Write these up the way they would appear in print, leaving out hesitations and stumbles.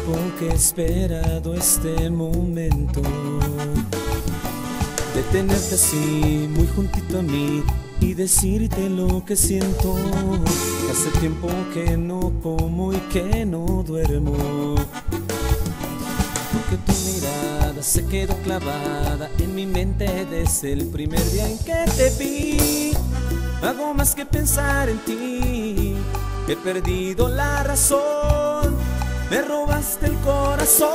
tiempo que he esperado este momento de tenerte así, muy juntito a mí, y decirte lo que siento. Hace tiempo que no como y que no duermo, porque tu mirada se quedó clavada en mi mente desde el primer día en que te vi. No hago más que pensar en ti, he perdido la razón, me robaste el corazón.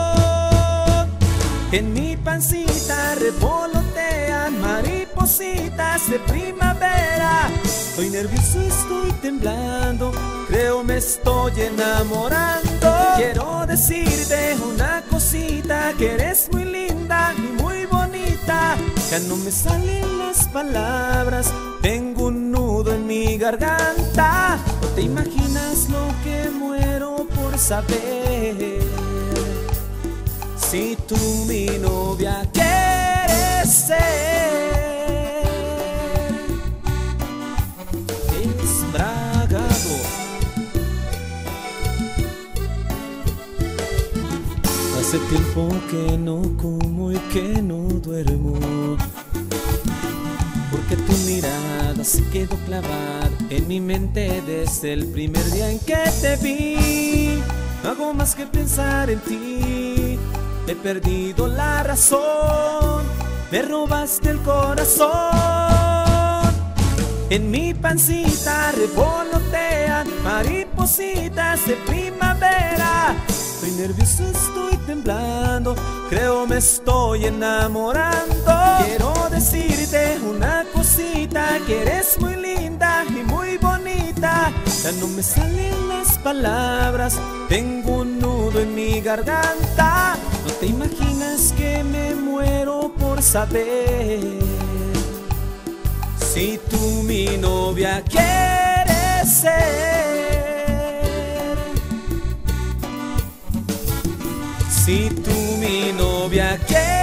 En mi pancita revolotean maripositas de primavera. Estoy nervioso, estoy temblando, creo me estoy enamorando. Quiero decirte una cosita, que eres muy linda y muy bonita. Ya no me salen las palabras, tengo un nudo en mi garganta. No te imaginas lo que muero por saber. Si tú mi novia quieres ser, Esbragado. Hace tiempo que no como y que no duermo, porque tu mirada se quedó clavada en mi mente desde el primer día en que te vi. No hago más que pensar en ti, he perdido la razón, me robaste el corazón. En mi pancita revolotean maripositas de primavera. Estoy nervioso, estoy temblando, creo me estoy enamorando. Quiero decirte una cosita, que eres muy linda y muy bonita. Ya no me salen las palabras, tengo un nudo en mi garganta. No te imaginas que me muero por saber. Si tú mi novia quieres ser, si tú mi novia quieres